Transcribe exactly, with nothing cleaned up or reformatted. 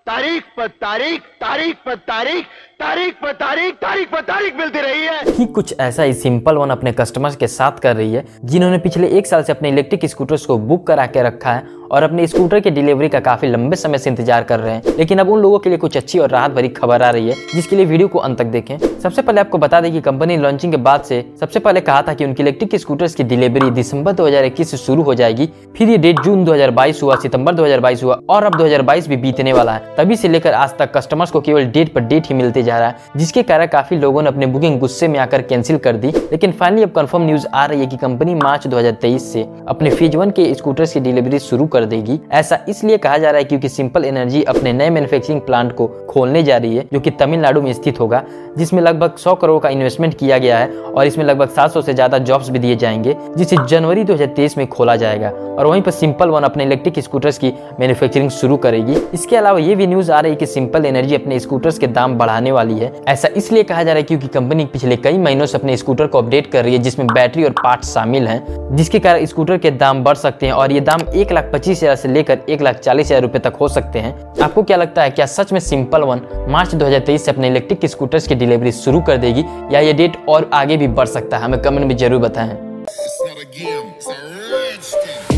तारीख पर तारीख तारीख पर तारीख तारीख पर तारीख तारीख पर तारीख मिलती रही है कि कुछ ऐसा ही सिंपल वन अपने कस्टमर्स के साथ कर रही है, जिन्होंने पिछले एक साल से अपने इलेक्ट्रिक स्कूटर्स को बुक करा के रखा है और अपने स्कूटर की डिलीवरी का काफी लंबे समय से इंतजार कर रहे हैं। लेकिन अब उन लोगों के लिए कुछ अच्छी और राहत भरी खबर आ रही है, जिसके लिए वीडियो को अंत तक देखें। सबसे पहले आपको बता दें कि कंपनी लॉन्चिंग के बाद से सबसे पहले कहा था कि उनकी इलेक्ट्रिक स्कूटर्स की डिलीवरी दिसंबर दो हज़ार इक्कीस से शुरू हो जाएगी। फिर ये डेट जून दो हज़ार बाईस हुआ, सितंबर दो हज़ार बाईस हुआ और अब दो हज़ार बाईस भी बीतने वाला है। तभी से लेकर आज तक कस्टमर्स को केवल डेट पर डेट ही मिलते जा रहा है, जिसके कारण काफी लोगों ने अपनी बुकिंग गुस्से में आकर कैंसिल कर दी। लेकिन फाइनली अब कंफर्म न्यूज आ रही है कि कंपनी मार्च दो हज़ार तेईस से अपने फेज वन के स्कूटर्स की डिलीवरी शुरू कर देगी। ऐसा इसलिए कहा जा रहा है क्योंकि सिंपल एनर्जी अपने नए मैन्युफैक्चरिंग प्लांट को खोलने जा रही है, जो कि तमिलनाडु में स्थित होगा, जिसमें लगभग सौ करोड़ का इन्वेस्टमेंट किया गया है और इसमें लगभग सात सौ से ज्यादा जॉब्स भी दिए जाएंगे, जिसे जनवरी दो हज़ार तेईस में खोला जाएगा। और वहीं पर सिंपल वन अपने इलेक्ट्रिक स्कूटर्स की मैन्युफैक्चरिंग शुरू करेगी। इसके अलावा ये भी न्यूज आ रही है कि सिंपल एनर्जी अपने स्कूटर्स के दाम बढ़ाने वाली है। ऐसा इसलिए कहा जा रहा है क्योंकि कंपनी पिछले कई महीनों से अपने स्कूटर को अपडेट कर रही है, जिसमें बैटरी और पार्ट्स शामिल हैं, जिसके कारण स्कूटर के दाम बढ़ सकते हैं और ये दाम एक लाख पच्चीस हजार से लेकर एक लाख चालीस हजार रुपए तक हो सकते हैं। आपको क्या लगता है, क्या सच में सिंपल वन मार्च दो हज़ार तेईस से अपने इलेक्ट्रिक स्कूटर्स की डिलीवरी शुरू कर देगी या ये डेट और आगे भी बढ़ सकता है? हमें कमेंट में जरूर बताएं।